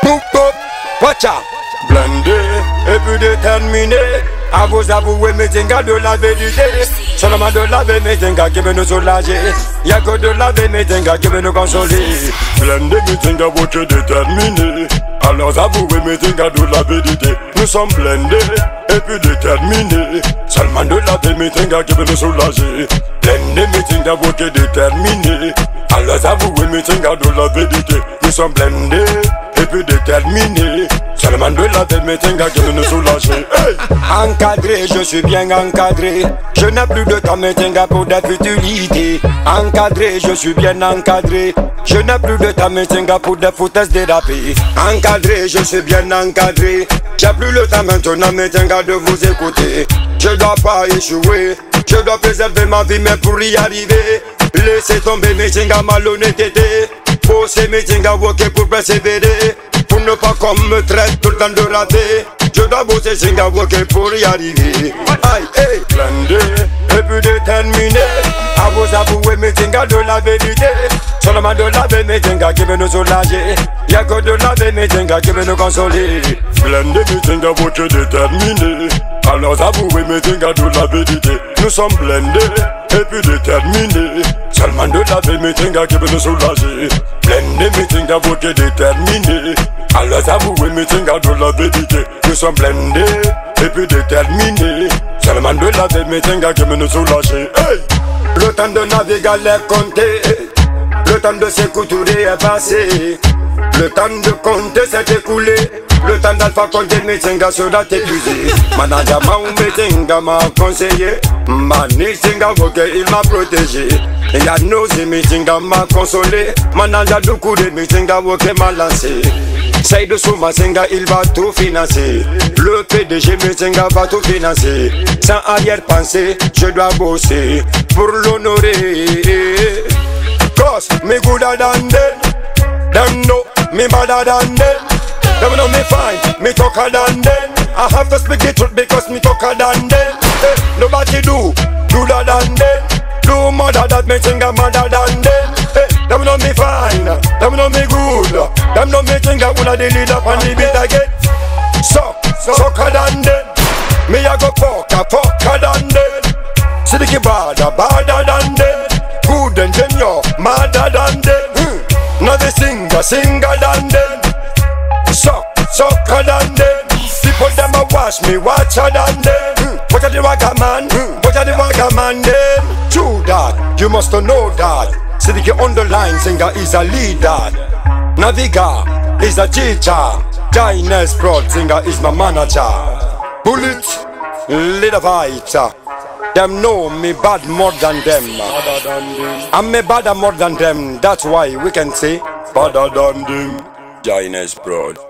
Move up, watch out. Blindé et plus déterminé à vous avouer mes tingas de la vérité. Seulement de la vérité, mes tingas qui veut nous soulager. Y'a que de la vérité, mes tingas qui veut nous consoler. Blindé, mes tingas, vous êtes déterminé. Alors avouez mes tingas de la vérité. Nous sommes blindés et plus déterminés. Seulement de la vérité, mes tingas qui veut nous soulager. Blindé, mes tingas, vous êtes déterminés. Alors avouez mes tingas de la vérité. Nous sommes blindés et plus déterminés. Seulement de la tête, mes tingas qui veut nous soulager. Hey! Encadré, je suis bien encadré. Je n'ai plus de temps, mes tingas, pour des futilités. Encadré, je suis bien encadré. Je n'ai plus de temps, mes tingas, pour des foutaises dérapées. Encadré, je suis bien encadré. J'ai plus le temps maintenant, mes tingas, de vous écouter. Je dois pas échouer. Je dois préserver ma vie, mais pour y arriver, laissez tomber mes tingas, malhonnêteté. Bosser mes tingas, worker pour persévérer. Pour ne pas qu'on me traite tout le temps de rater. Je dois bosser tingas, worker pour y arriver. Aïe, hey, blindé et plus déterminé à vous avouer mes tingas de la vérité. Seulement de la vérité, mes tingas qui veut nous soulager. Y'a que de la vérité, mes tingas qui veut nous consoler. Blindé, mes tingas, vous êtes déterminés. Alors avouez mes tingas de la vérité. Nous sommes blindés et plus déterminés. Seulement de la vérité, mes tingas qui veut nous soulager. Blindé, mes tingas, vous êtes déterminés. Alors avouez mes tingas de la vérité. Nous sommes blindés et plus déterminés. Seulement de la vérité, mes tingas qui veut nous soulager. Hey! Le temps de naviguer est compté. Le temps de s'écouter est passé. Le temps de compter s'est écoulé. Le temps d'alpha compter mes tingas sera épuisé. Manager mes tingas m'a conseillé. Mani tingas il m'a protégé. Y'a nausé mes tingas m'a consolé. Manager du coup de mes tingas m'a lancé. Say de Souma Singa, il va tout financer. Le PDG mes tingas va tout financer. Sans arrière-pensée, je dois bosser pour l'honorer. Cause me gooder than them. Them know me better than them. Them know me fine, me talker than them. I have to speak the truth because me talker than them. Hey, nobody do gooder than them. Do mother that me tinga mother than them. Hey, them know me fine, them know me good. Them know me tinga una the lead up and the beat again. Sucker than them. Me a go fucker than them. Sidiki bada than them. Good engineer, madder than them. Now the singer than them. Sucker than them. People them a watch me, watcher than them. What are the wagga man? What are the wagga man them? True that, you must know that. Sidiki on the line, singer is a leader. Naviga is a teacher. Gyness Broad, singer is my manager. Bullet, little fighter. Them know me bad more than them. I'm me badder more than them. That's why we can say badder than them. Gyness Broad.